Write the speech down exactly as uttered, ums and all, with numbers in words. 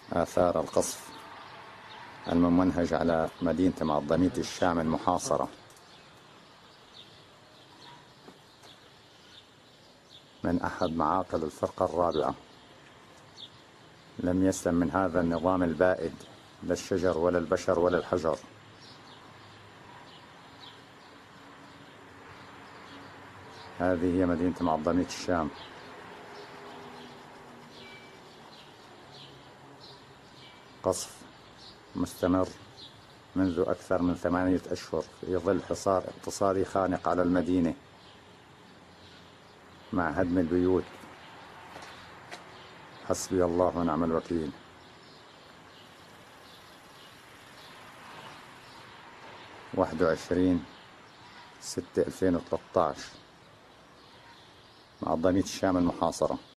آثار القصف الممنهج على مدينة معظمية الشام المحاصرة من أحد معاقل الفرقة الرابعة. لم يسلم من هذا النظام البائد لا الشجر ولا البشر ولا الحجر. هذه هي مدينة معظمية الشام. قصف مستمر منذ أكثر من ثمانية أشهر في ظل حصار اقتصادي خانق على المدينة مع هدم البيوت. حسبي الله ونعم الوكيل. واحد وعشرين ستة ألفين وثلاثة عشر معظمية الشام المحاصرة.